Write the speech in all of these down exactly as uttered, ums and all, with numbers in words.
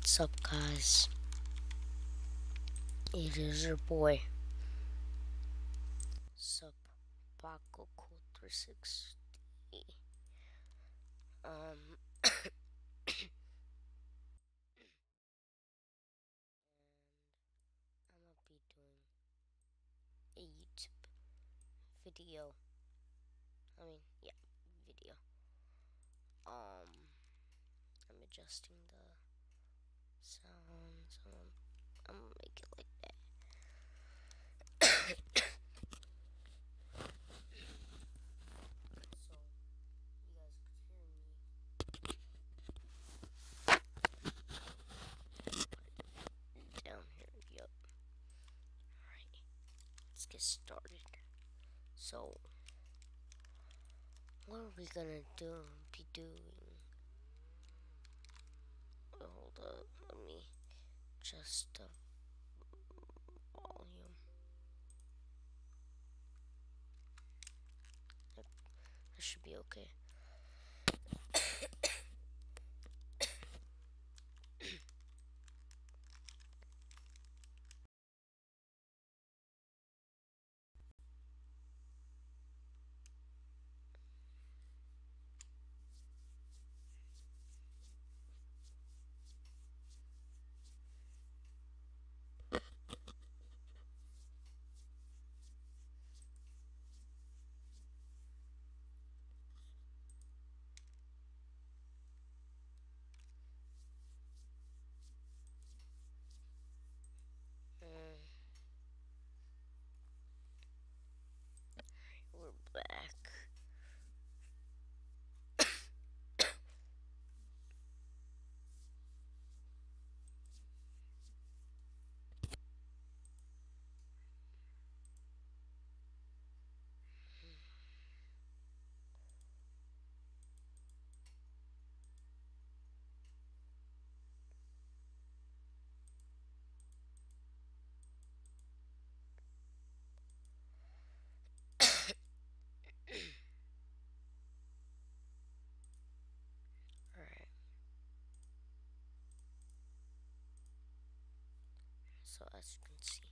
What's up, guys? It is your boy, Sup Paco three sixty. Um, I'm gonna be doing a YouTube video. I mean, yeah, video. Um, I'm adjusting the sounds. Um, I'm gonna make it like that. So you guys could hear me. Down here, yup. Alright, let's get started. So, what are we gonna do? Be doing? Hold up, let me just the volume. That should be okay. Mm, we're back. Alright, so as you can see,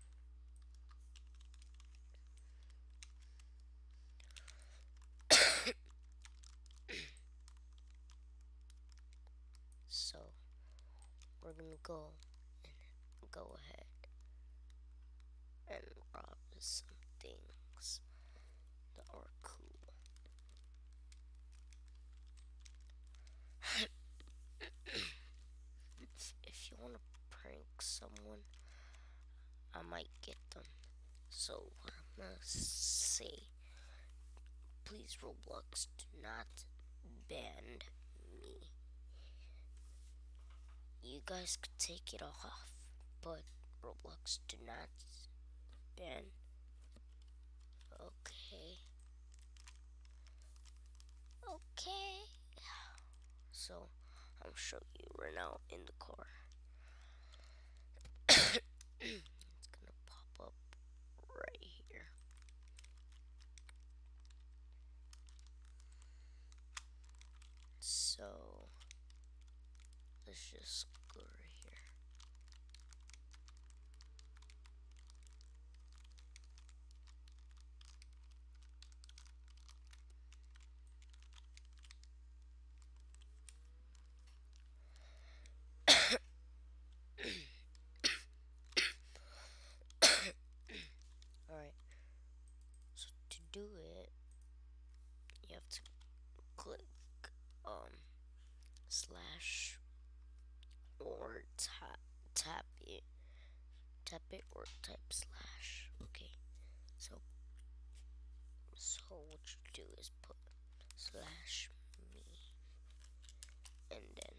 so we're gonna go and go ahead and rob some things that are cool. If you wanna prank someone, I might get them. So what I'm gonna say, please Roblox, do not ban me. You guys could take it off, but Roblox, do not ban. Okay. Okay. So I'll show you right now in the car. It's gonna pop up right here. So let's just go right here. Alright, so to do it, you have to click um slash or tap tap it tap it or type slash. Okay, so so what you do is put slash me and then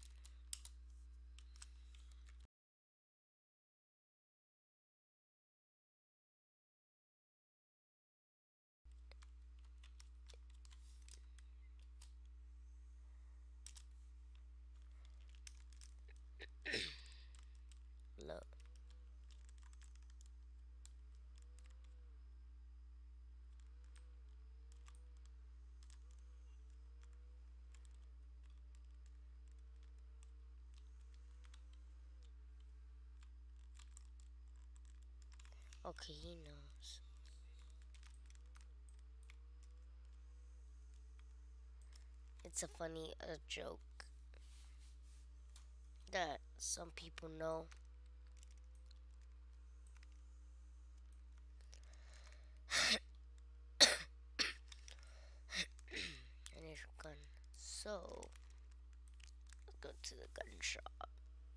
look. Okay, he knows. It's a funny uh, joke that some people know. And here's your gun. So, let's go to the gun shop.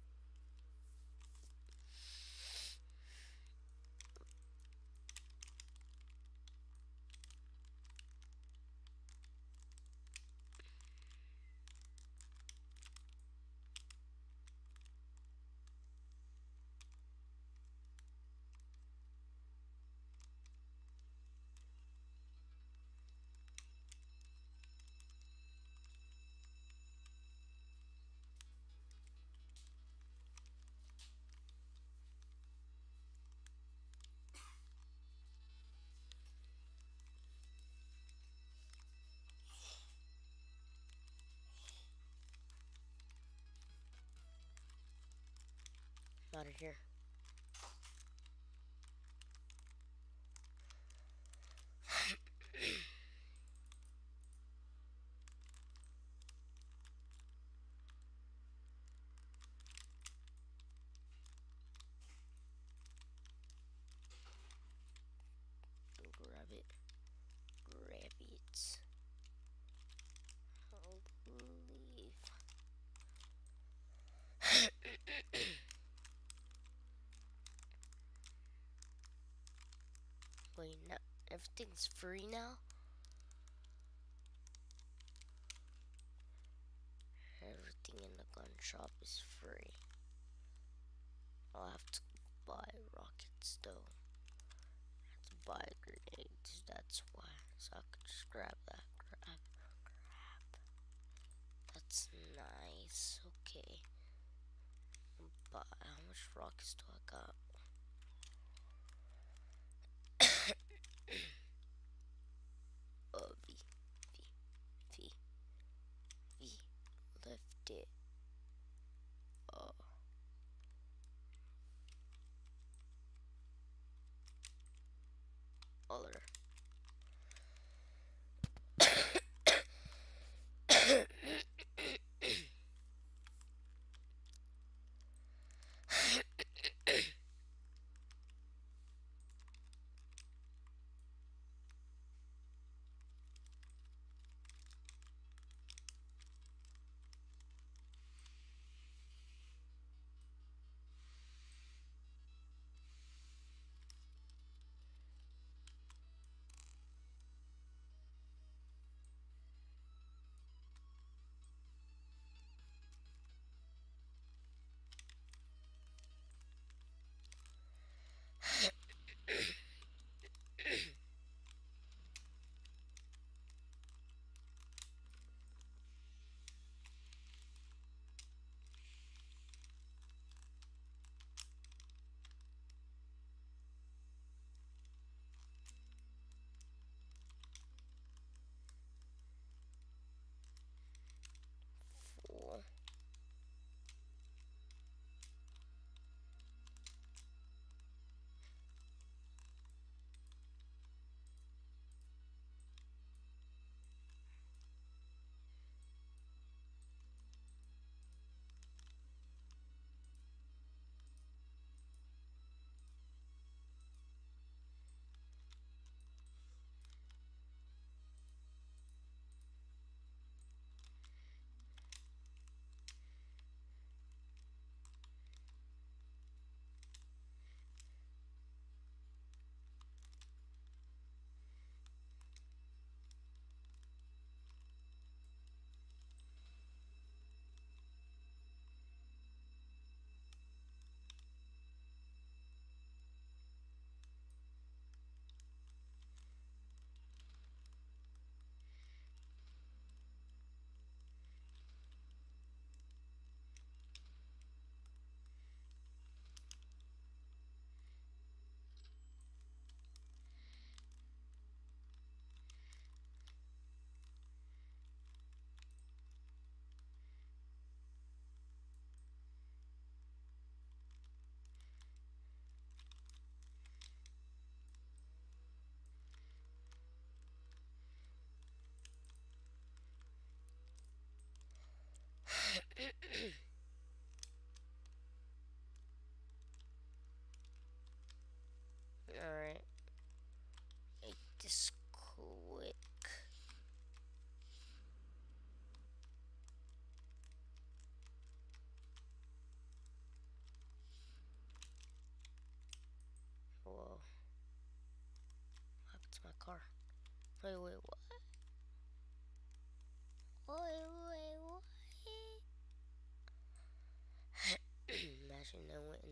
Out of here. Grab it. Grab it. I'll leave. Wait, no, everything's free now? Everything in the gun shop is free. I'll have to buy rockets though. I have to buy grenades, that's why. So I could just grab that. Grab, grab. That's nice. Okay. But how much rockets do I got? Oh, V, V, V, V. Lift it. Oh. Other.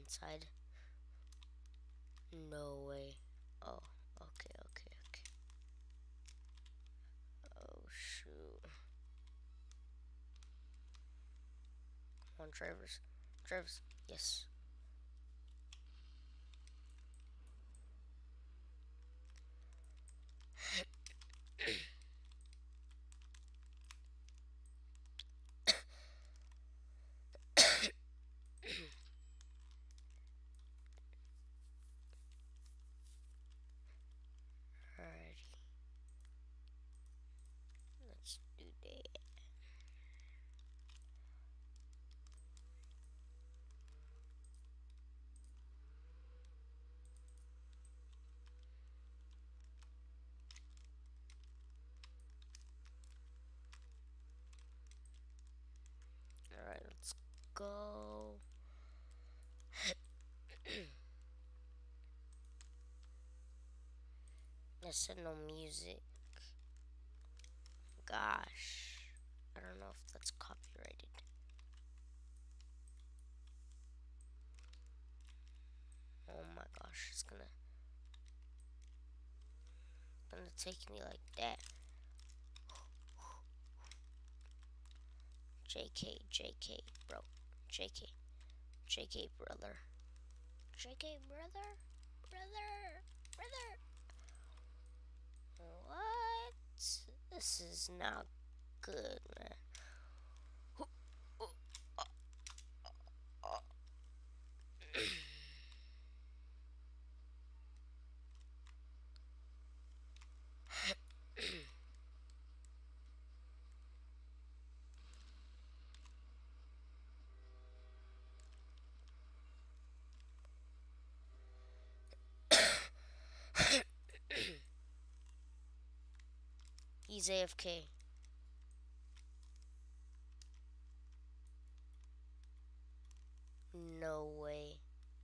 inside. No way. Oh, okay, okay, okay. Oh, shoot. Come on, drivers. Drivers. Yes. Alrighty. Let's do that. Alright, let's go. I said no music. Gosh. I don't know if that's copyrighted. Oh my gosh, it's gonna gonna take me like that. J K, J K, bro. J K, J K, brother. J K, brother, brother, brother. What? This is not good, man. He's A F K. No way.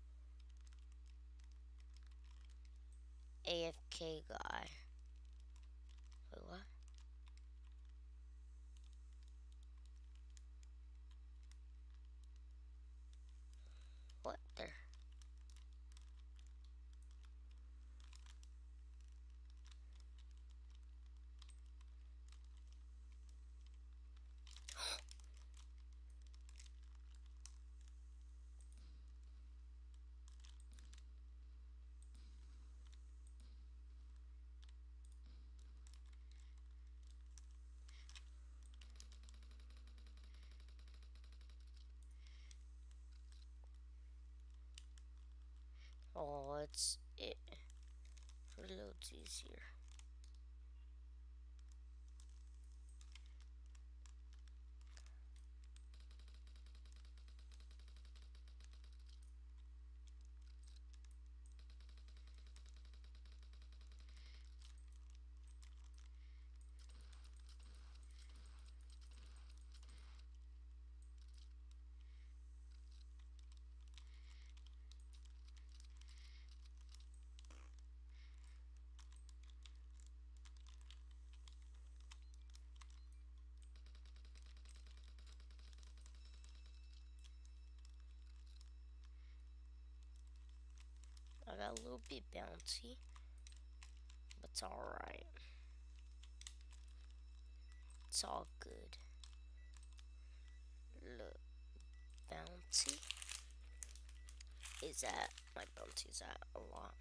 A F K guy. Wait, what? What there? Oh, it's it reloads easier. I got a little bit bouncy, but it's alright. It's all good. Look, bounty is at my bounty's at a lot.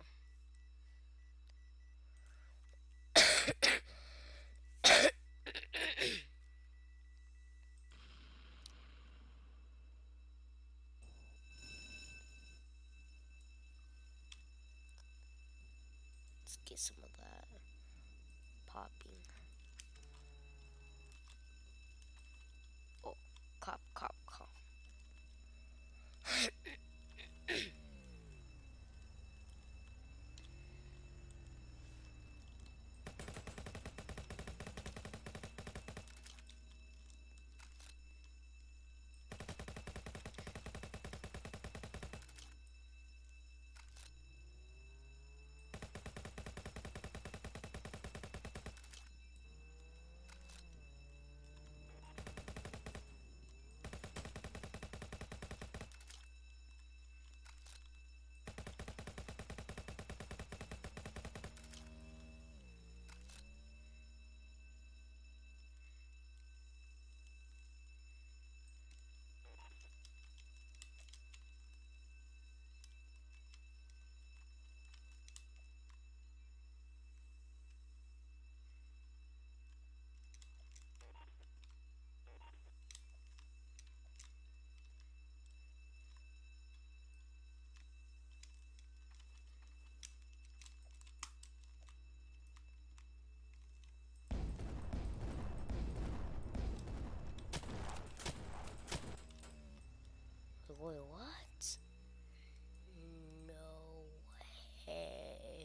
Let's get some of that popping. Oh, cop, cop, cop. Wait, what? No way.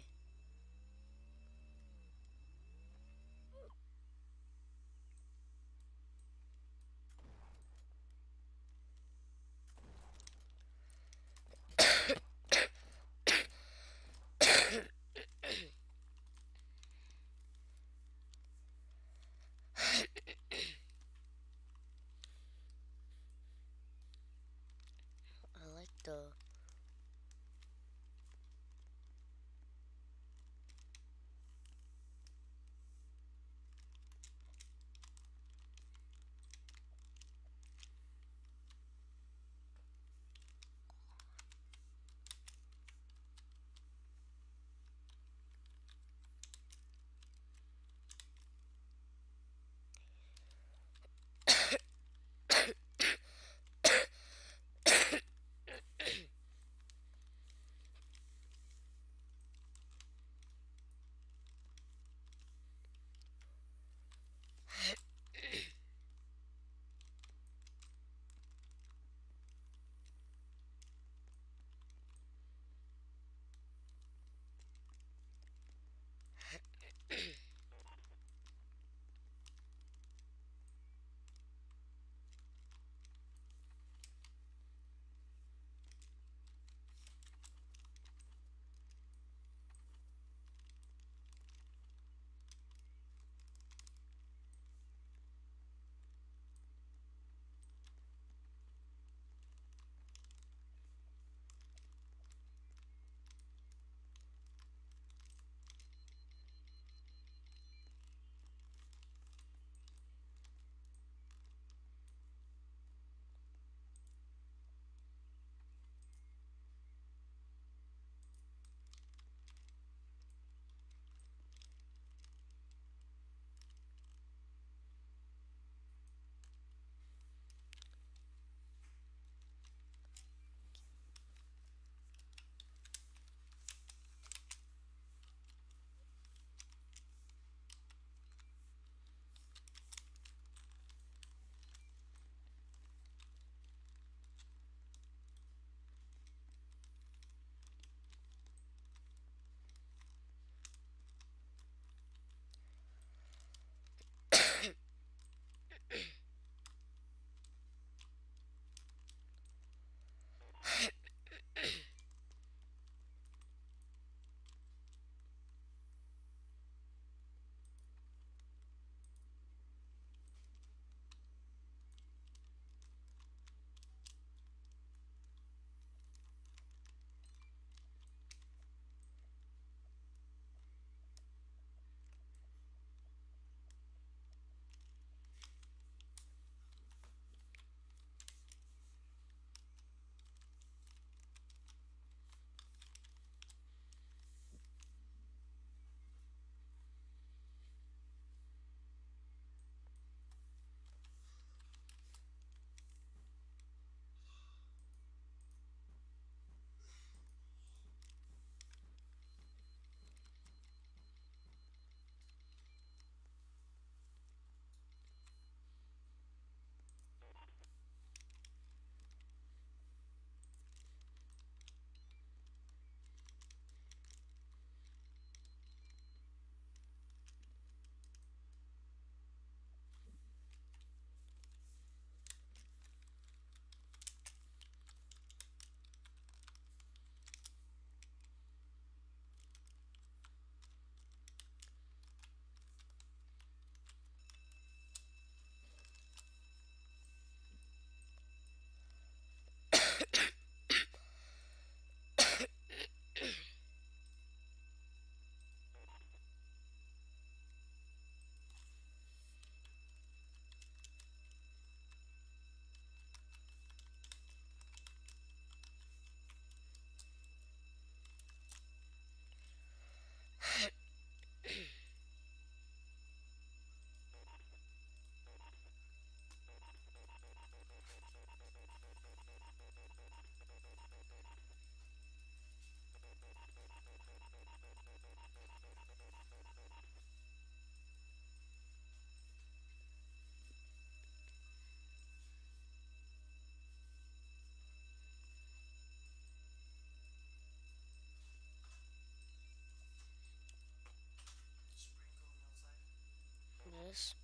is.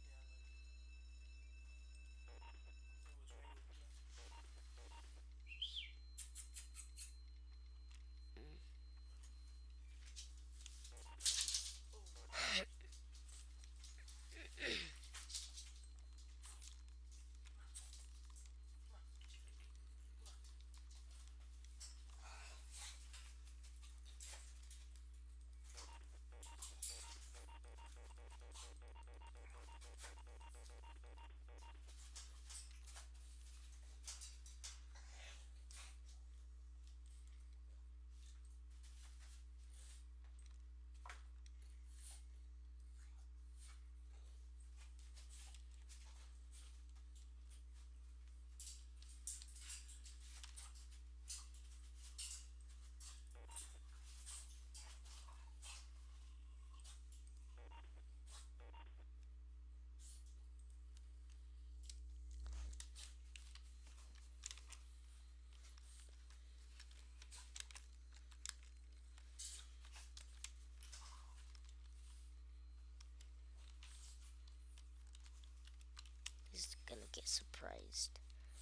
He's gonna get surprised.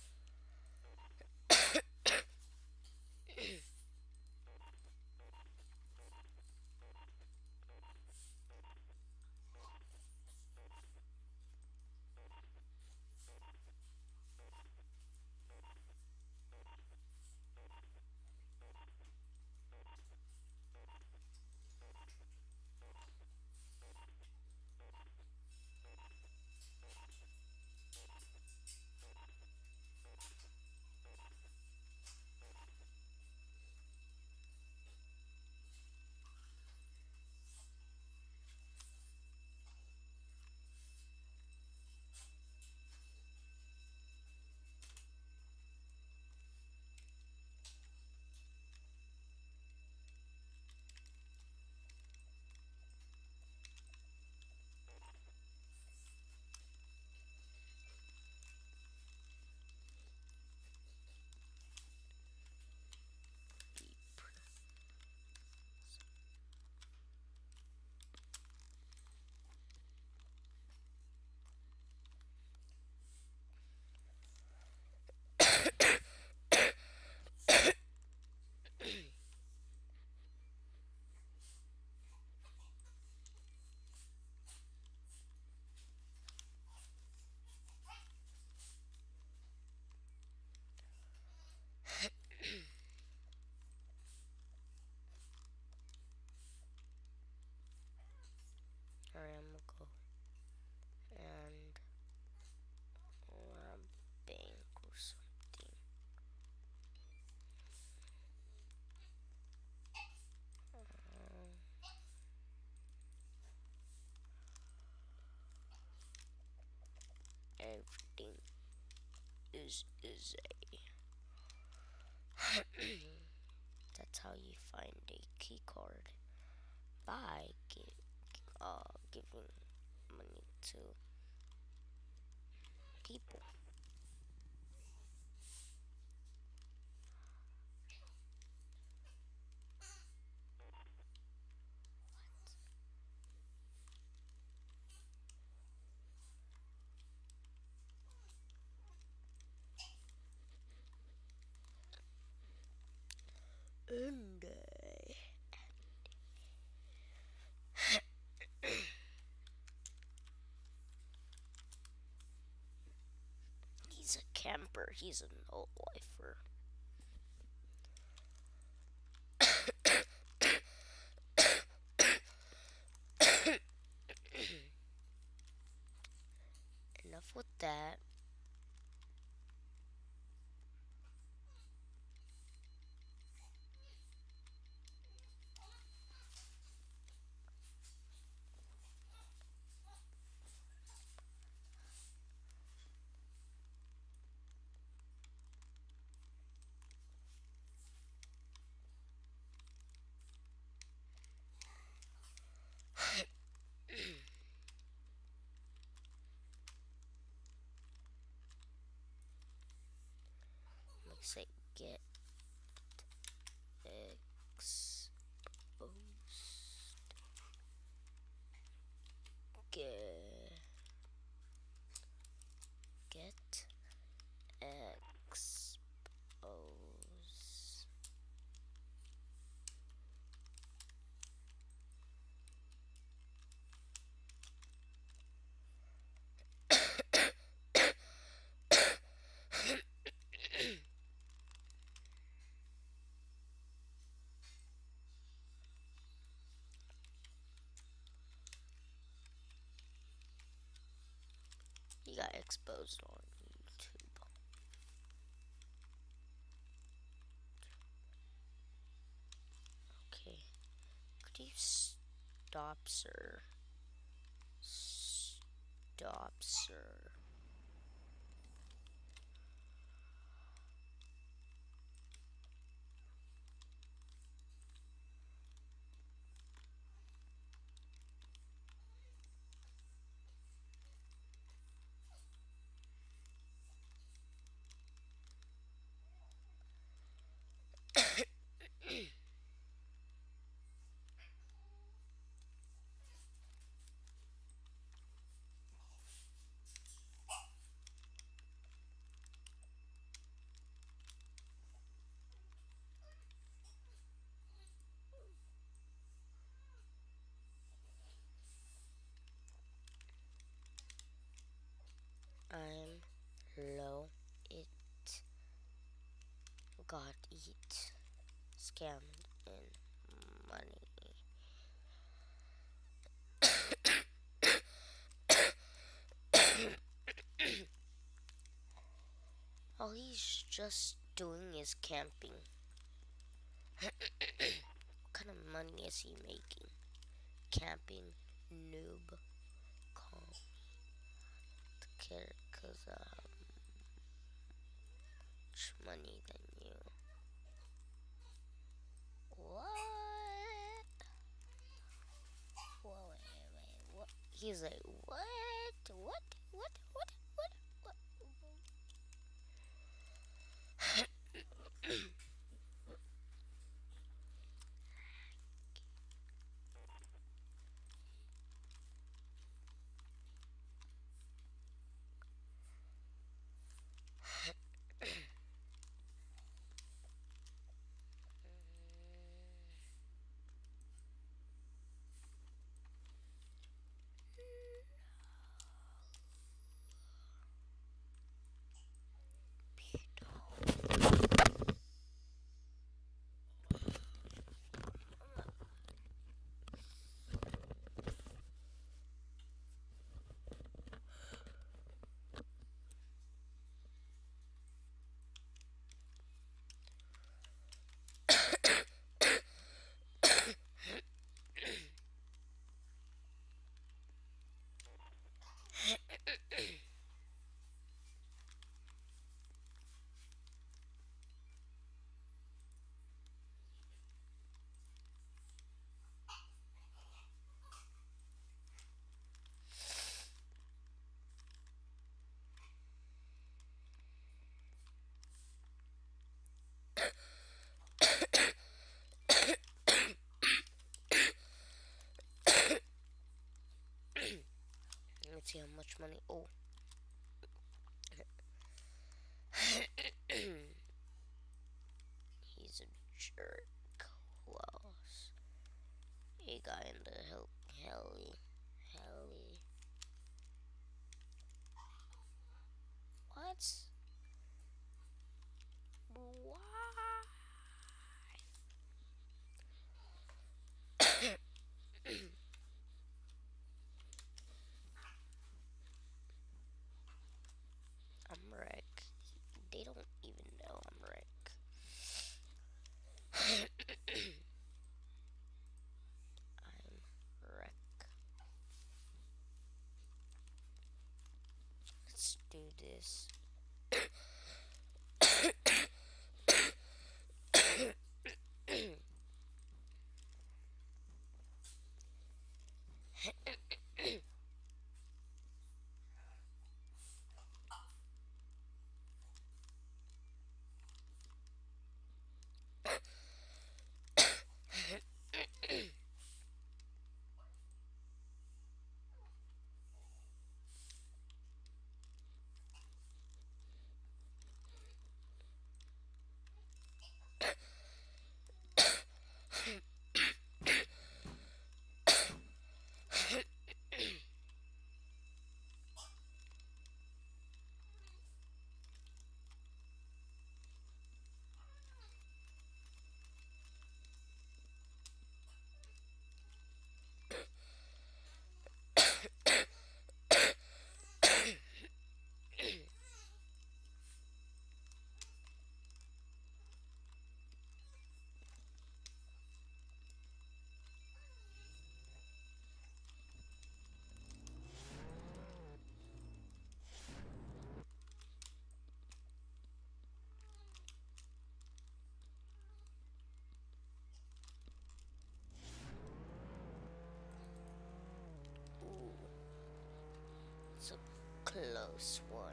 Alright, I'm gonna go and rob a bank or something. Um, everything is is a. That's how you find a key card, by gi- uh, giving money to people. And uh, he's a camper. He's an old lifer. Enough with that. Let's say get exposed. Get He got exposed on YouTube. Okay. Could you stop, sir? Stop, sir. I'm low. It got eat. Scammed in money. All he's just doing is camping. What kind of money is he making? Camping, noob, calm, care, cause uh, much money than you. What? Whoa, wait, wait, what? He's like, what? What? What? What? What? What? Let's see how much money. Oh. He's a jerk. Who else? He got in the hell, helly, helly. What? Why? I'm wreck. They don't even know I'm wreck. I'm wreck. Let's do this. close one.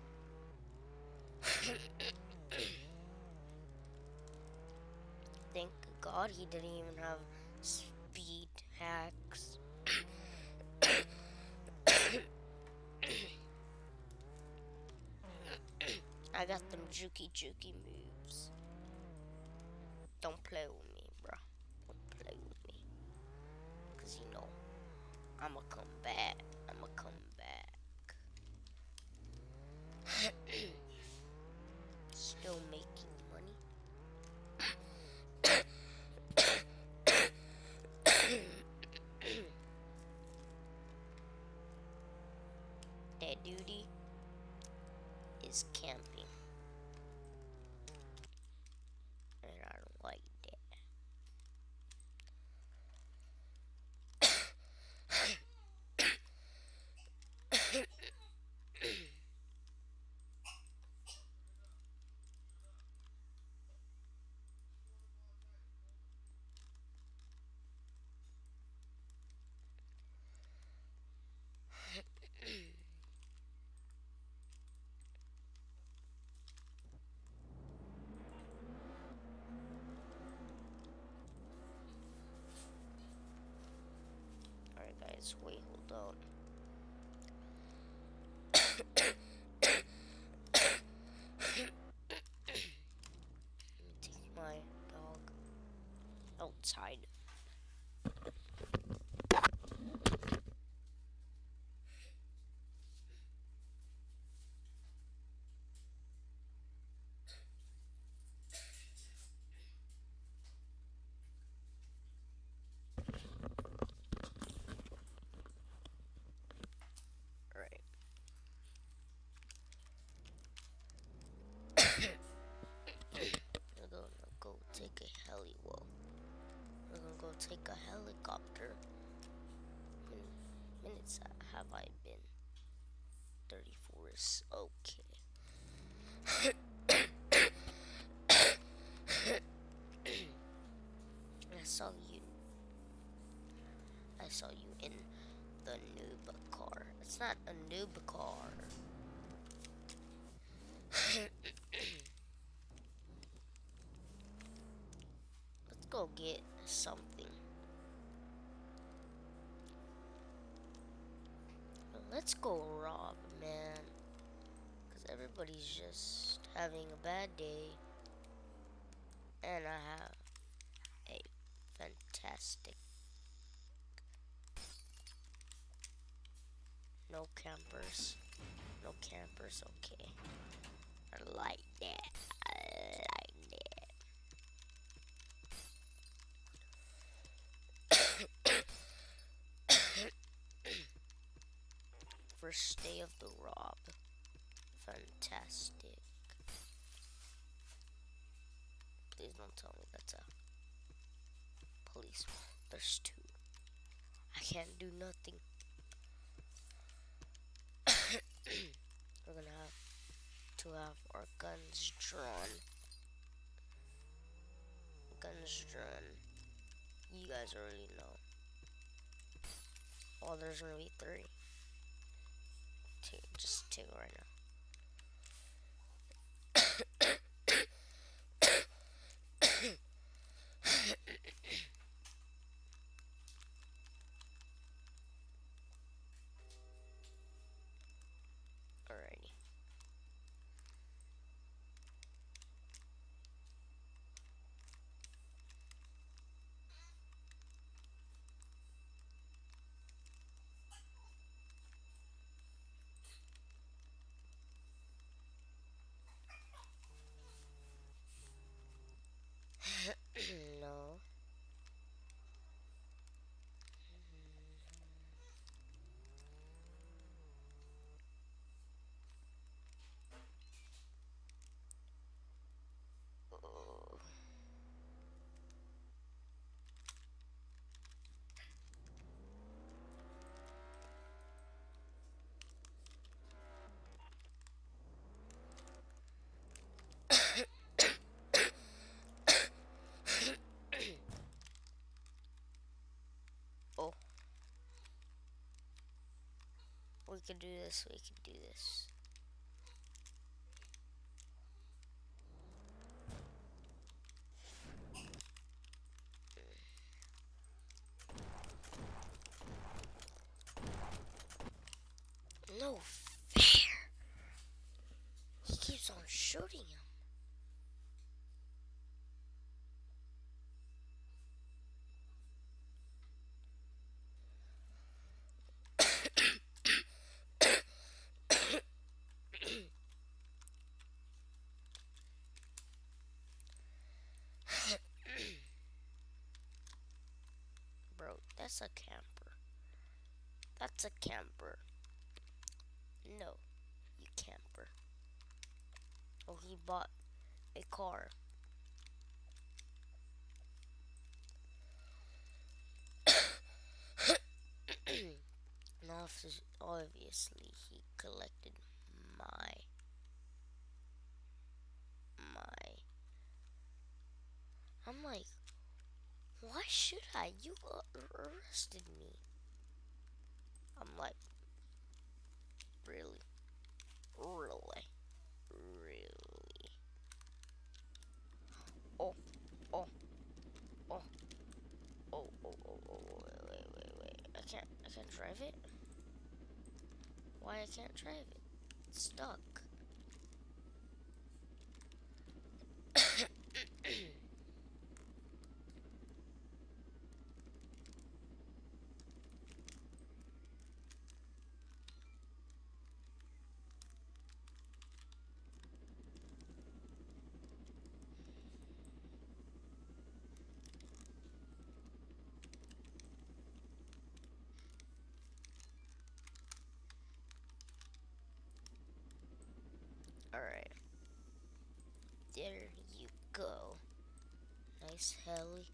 Thank God he didn't even have speed hacks. I got them jukey jukey moves. Don't play with me, bro. Don't play with me. Cause you know, I'ma come back. I'ma come back. Still making money. That duty is camping. And I don't like that. Alright guys, wait, hold on. Let me take my dog outside. Alright. We're gonna go take a heli. Whoa. We're gonna go take a helicopter. How many minutes have I been? thirty-four is okay. I saw you. I saw you in the noob car. It's not a noob car. Let's go get something. Let's go rob, man. Because everybody's just having a bad day. And I have a fantastic. No campers. No campers, okay. I like that. I like that. First day of the rob. Fantastic. Please don't tell me that's a police. There's two. I can't do nothing. We're gonna have to have our guns drawn. Guns drawn. You guys already know. Oh, there's gonna be three. Two, just two right now. Alrighty. We can do this, we can do this. No fair. He keeps on shooting him. Bro, that's a camper. That's a camper. No, you camper. Oh, he bought a car. Now, obviously, he collected my my. I'm like, why should I? You arrested me. I'm like, really, really, really. Oh, oh, oh, oh, oh, oh, oh, wait, wait, wait, wait. I can't, I can't drive it. Why I can't drive it? It's stuck. Alright. There you go. Nice heli.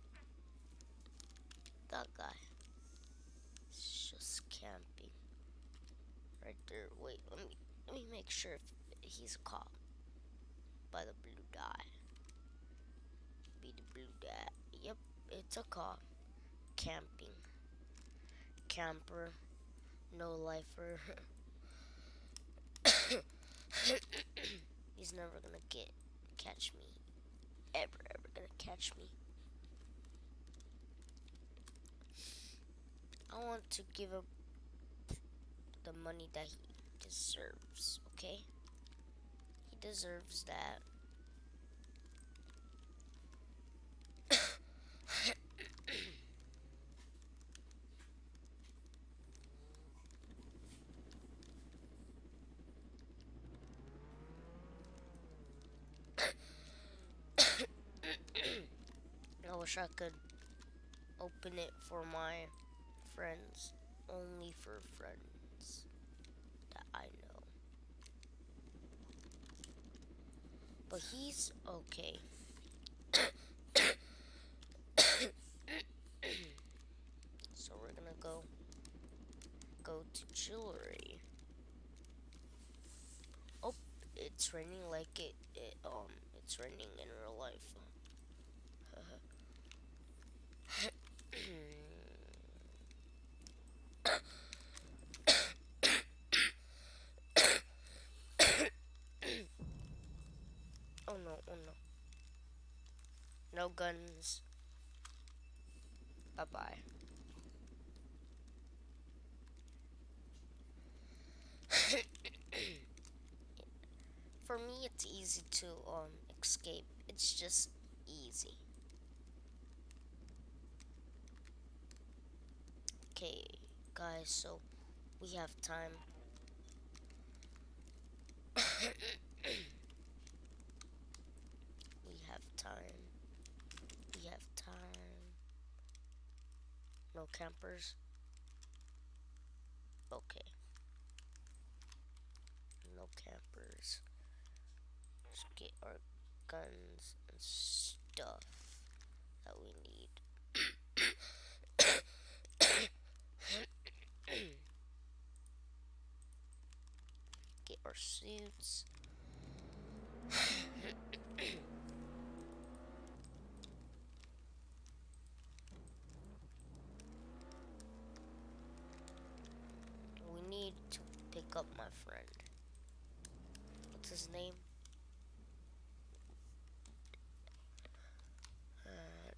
That guy is just camping. Right there. Wait, let me let me make sure if he's a cop. By the blue dye. Be the blue dye. Yep, it's a cop. Camping. Camper. No lifer. He's never gonna get catch me. Ever, ever gonna catch me. I want to give him the money that he deserves, okay? He deserves that. I wish I could open it for my friends. Only for friends that I know. But he's okay. So we're gonna go go to jewelry. Oh, it's raining like it, it um it's raining in real life. Oh no, oh no. No guns. Bye bye. For me, it's easy to um escape. It's just easy. Okay, guys, so we have time. we have time. We have time. No campers. Okay. No campers. Let's get our guns and stuff that we need. Get our suits. We need up my friend. What's his name? Uh,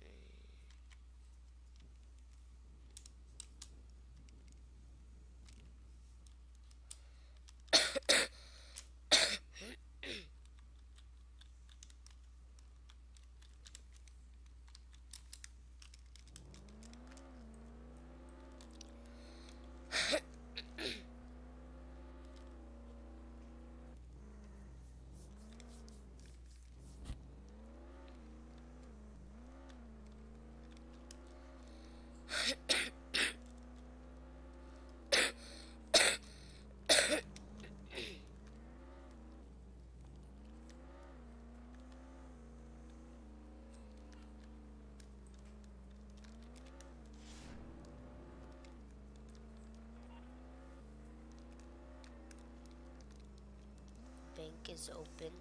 bank is opened.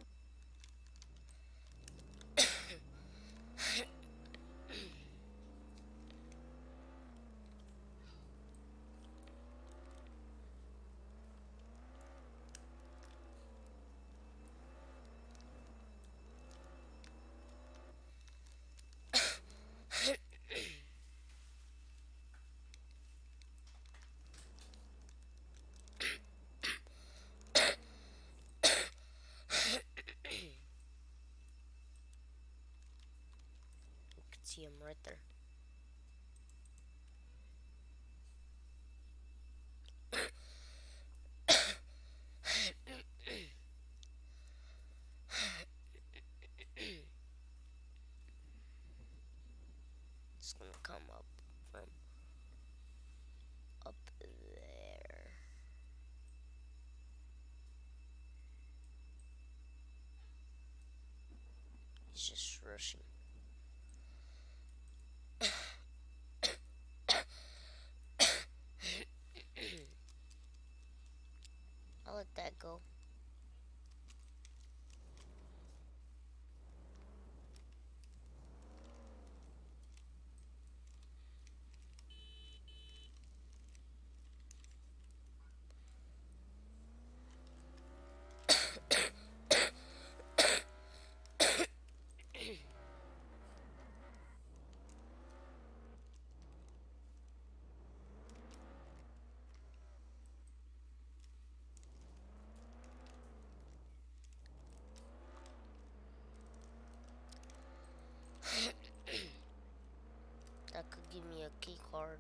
You can see him right there. It's gonna come up from up there. He's just rushing. I'll let that go. That could give me a key card.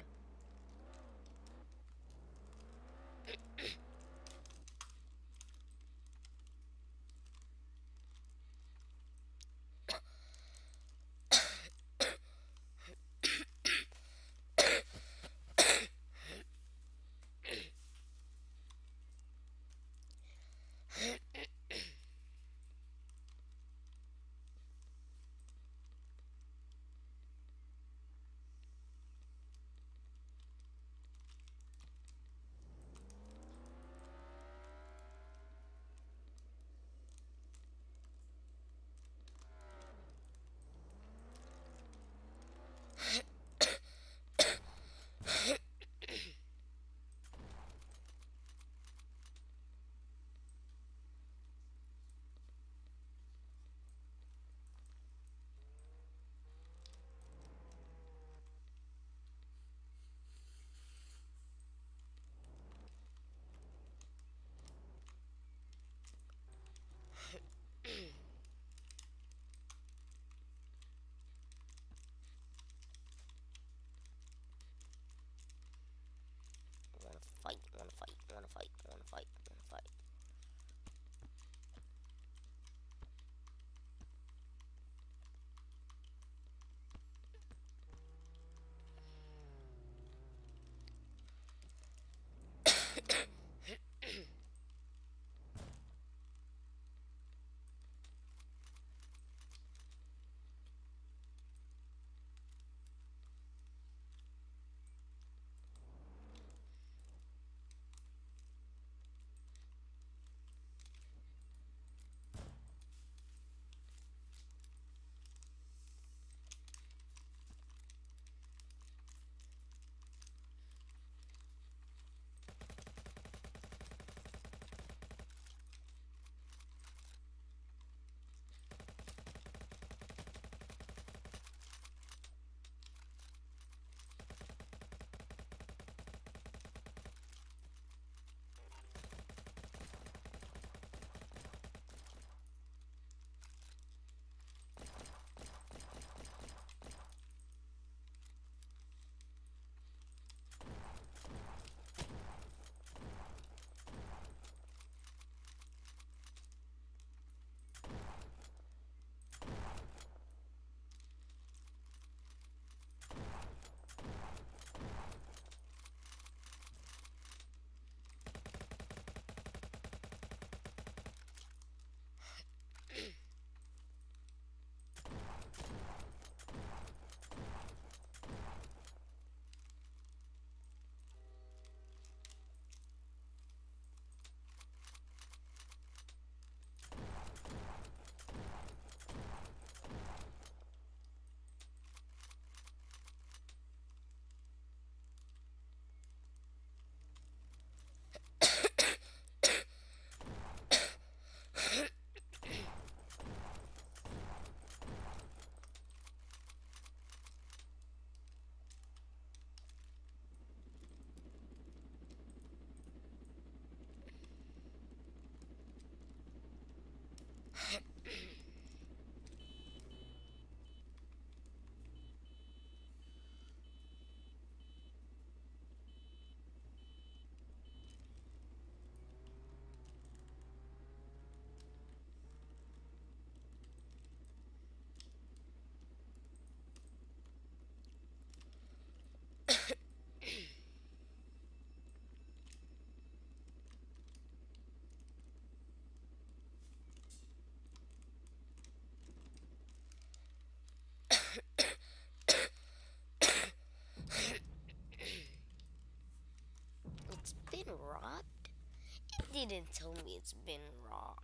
didn't tell me it's been robbed.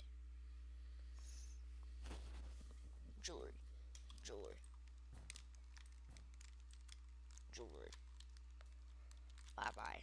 Jewelry, jewelry, jewelry. Bye bye.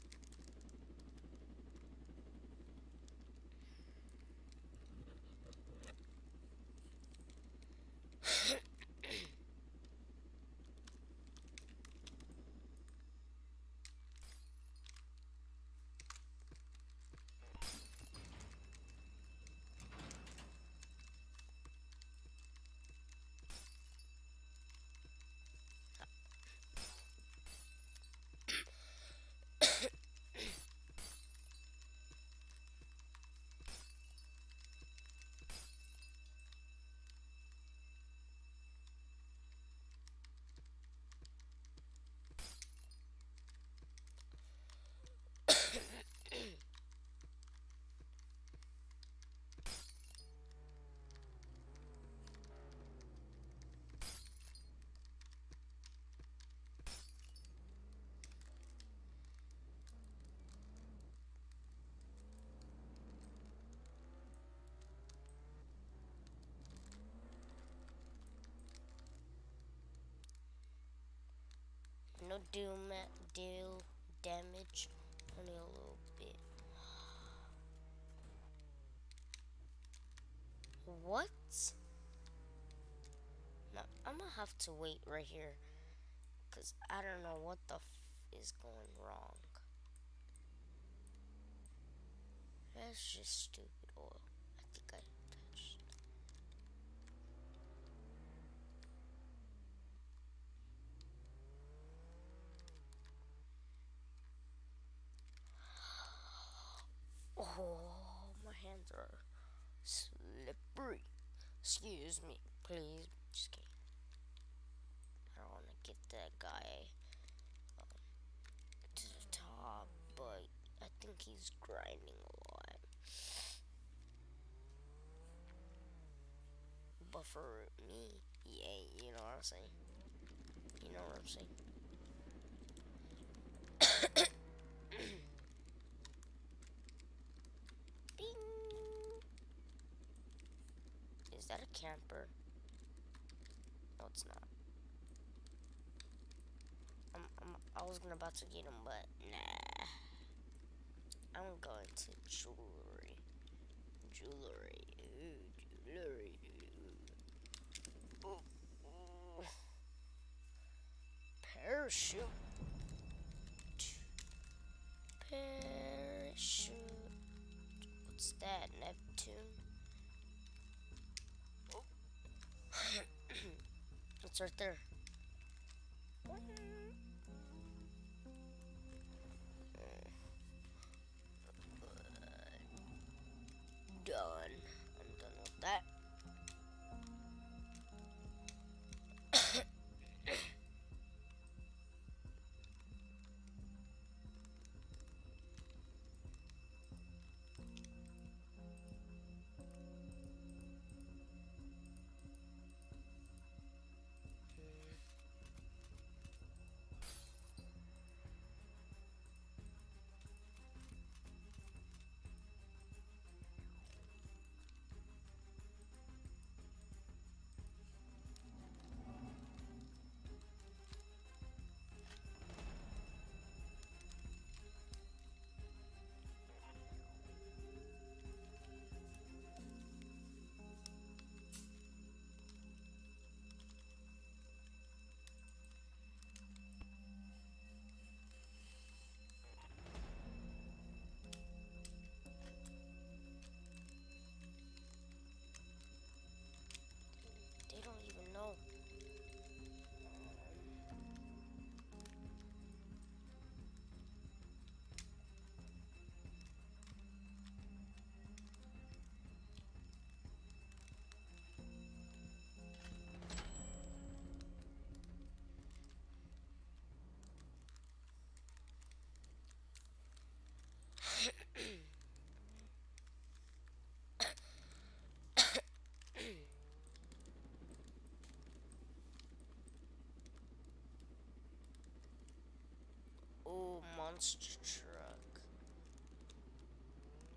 No deal, ma deal damage, only a little bit. What? No, I'm gonna have to wait right here, cause I don't know what the f is going wrong. That's just stupid oil. I think I touched. Oh, my hands are slippery. Excuse me, please. Just kidding. I don't want to get that guy um, to the top, but I think he's grinding a lot. But for me, yeah, you know what I'm saying. You know what I'm saying. Bing. Is that a camper? No, it's not. I'm, I'm, I was gonna about to get him, but nah. I'm going to jewelry. Jewelry. Ooh, jewelry. Ooh. Ooh. Parachute. Parachute. What's that? Neptune? Oh. It's right there. Done. I'm done with that. They don't even know. Oh, monster truck.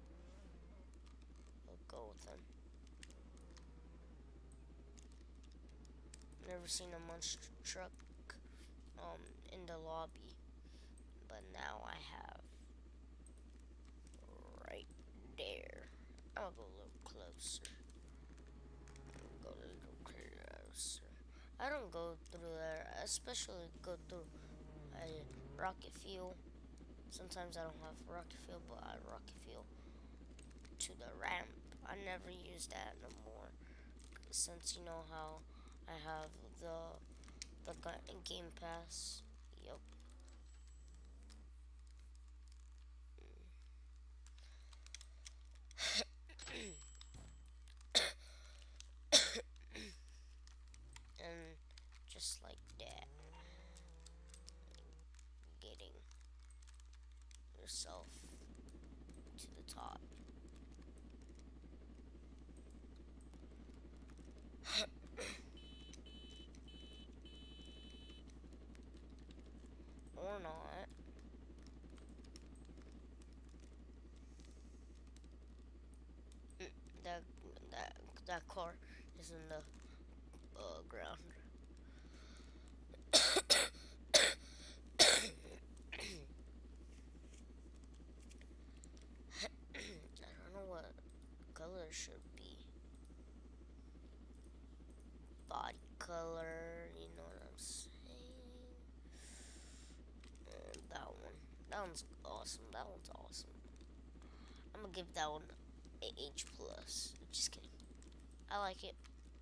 never seen a monster truck um in the lobby, but now I have right there. I'll go a little closer. Go a little closer. I don't go through there, especially go through a rocket fuel. Sometimes I don't have rocket fuel, but I rocket fuel to the ramp. I never use that no more since you know how I have the the game pass. Yup. And just like that, getting yourself to the top. Or not. Mm, That that that car is in the uh, ground. I don't know what color it should be. Body color, you know what I'm saying? Uh, that one. That one's awesome. That one's awesome. I'm gonna give that one a H plus. Just kidding. I like it.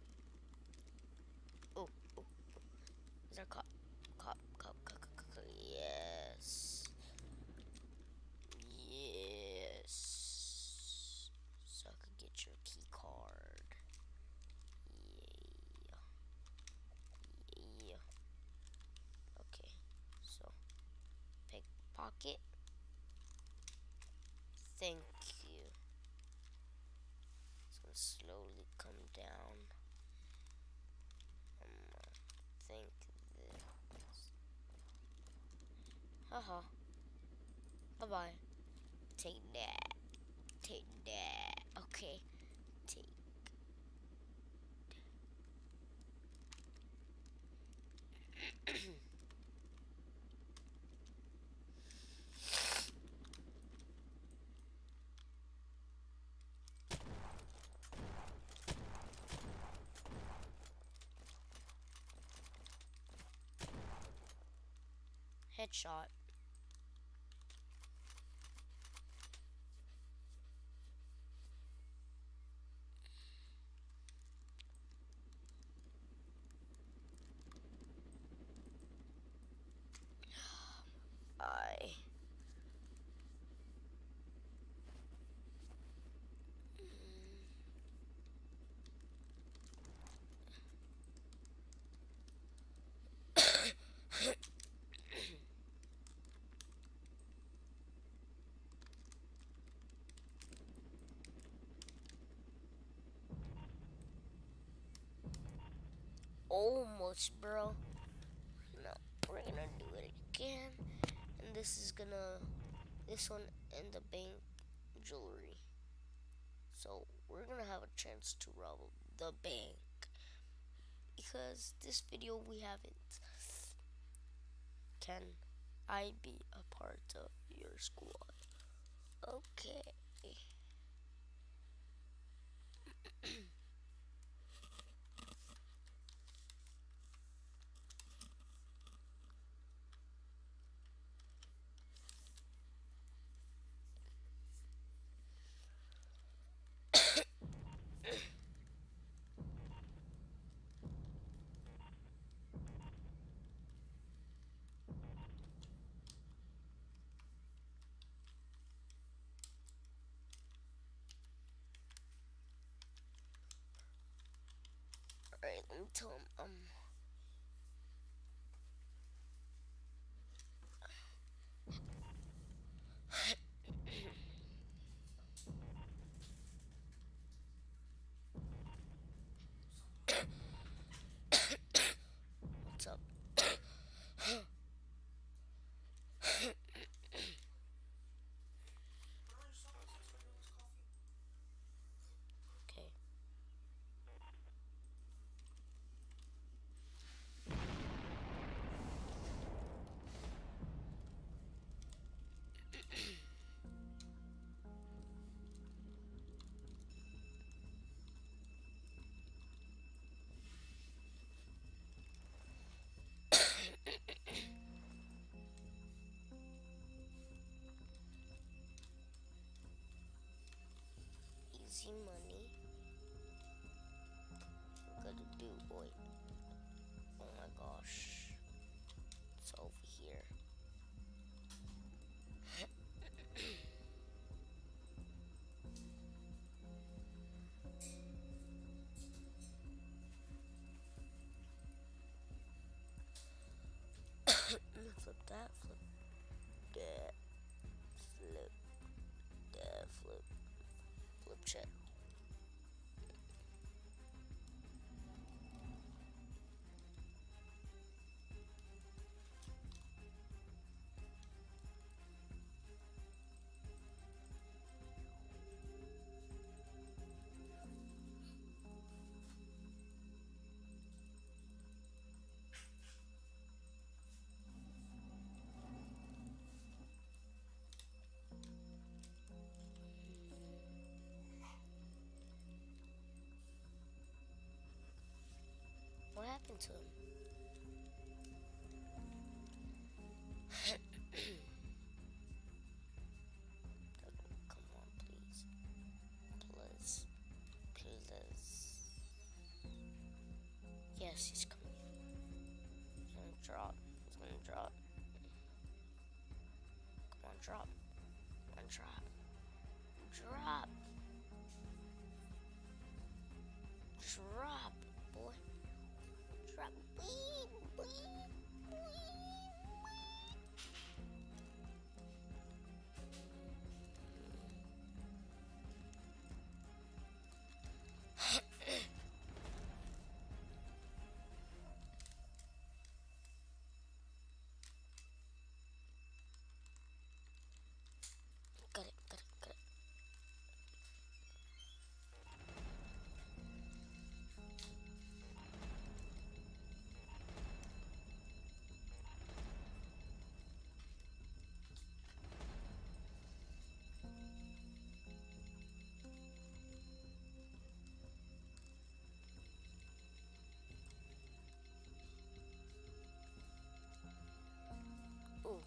Oh, oh, is there a cop? Cop, cop, cop, cop, cop. Yes. Yes. So I could get your key card. Yeah. Yeah. Okay. So, pickpocket. Thank you. It's gonna slowly come down. Um, think this. Haha. Bye bye. Take that. Take that. Okay. Take. Headshot. I. Almost, bro. No, we're gonna do it again. And this is gonna. This one and the bank jewelry. So we're gonna have a chance to rob the bank. Because this video we haven't. Can I be a part of your squad? Okay. Alright, let me tell him, um, what's up? Okay. easy money. What gotta do, boy? Oh my gosh. It's over here. Flip that, flip that, flip that, flip, flip check. What happened to him? Come on, please. Please. Please. Yes, he's coming. He's gonna drop. He's gonna drop. Come on, drop. Come on, drop. Drop. Drop, boy. Drop. Wee, wee, wee, Got it, got it, got it. Ooh.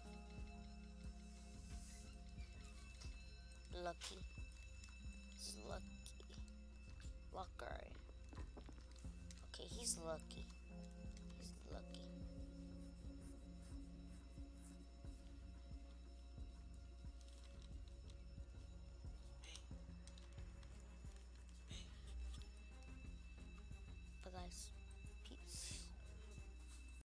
Lucky. He's lucky. Lucky. Okay, he's lucky. He's lucky.